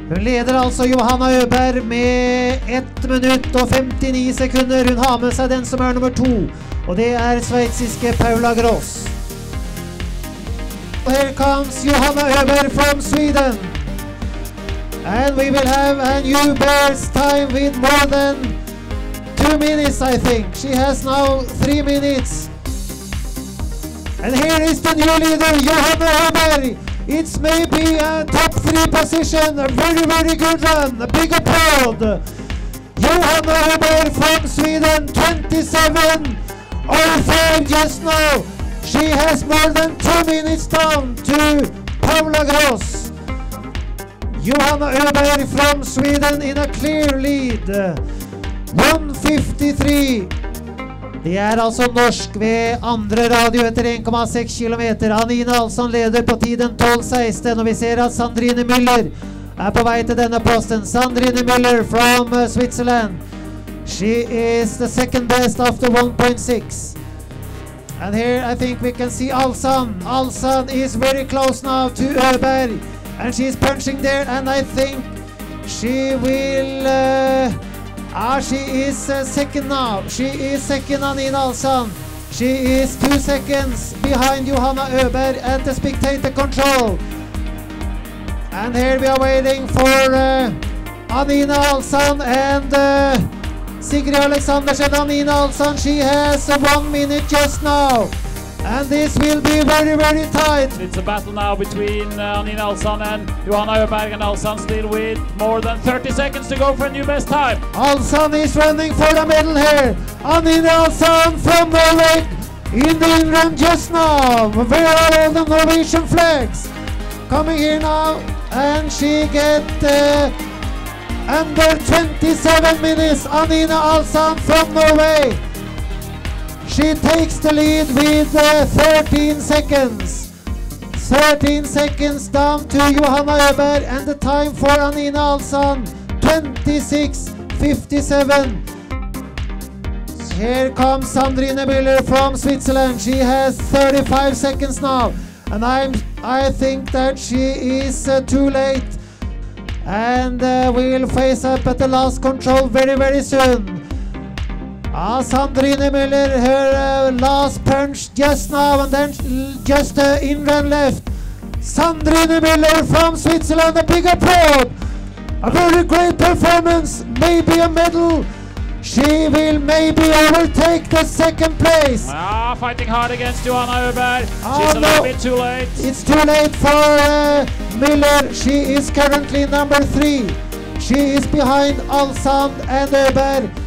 Hun leder altså Johanna Øberg med 1 minutt og 59 sekunder. Hun har med seg den som er nummer 2, og det er sveitsiske Paula Gross. Here comes Johanna Øberg from Sweden. And we will have a new bear's time with more than 2 minutes, I think. She has now 3 minutes. And here is the new leader, Johanna Øberg. It's maybe a top 3 position, a very, very good run, a big applaud. Johanna Øberg from Sweden, 27:05 just now. She has more than 2 minutes down to Paula Gross. Johanna Øberg from Sweden in a clear lead, 1:53. Det er altså norsk ved andre radio etter 1,6 kilometer. Anine Alsan leder på tiden 12:16, og vi ser at Sandrine Müller er på vei til denne posten. Sandrine Müller from Switzerland. She is the second best after 1.6. And here I think we can see Alsan. Alsan is very close now to Øberg, and she's punching there, and I think she will... she is second now. She is second, Anine Alsan. She is 2 seconds behind Johanna Øberg at the spectator control. And here we are waiting for Anine Alsan and Sigrid Alexandersen. Anine Alsan, she has 1 minute just now. And this will be very, very tight. It's a battle now between Anine Alsan and Johanna Øberg, and Alsan still with more than 30 seconds to go for a new best time. Alsan is running for the medal here. Anine Alsan from Norway in the in-run just now. Where are all the Norwegian flags? Coming here now, and she get under 27 minutes. Anine Alsan from Norway. She takes the lead with 13 seconds. 13 seconds down to Johanna Øberg, and the time for Anine Alsan, 26:57. Here comes Sandrine Müller from Switzerland. She has 35 seconds now, and I think that she is too late, and we'll face up at the last control very, very soon. Sandrine Müller, her last punch just now, and then just in-run left. Sandrine Müller from Switzerland, a big applaud. A very great performance, maybe a medal. She will maybe overtake the second place. Fighting hard against Johanna Øberg. She's a little bit too late. It's too late for Müller. She is currently number 3. She is behind Alsan and Øberg.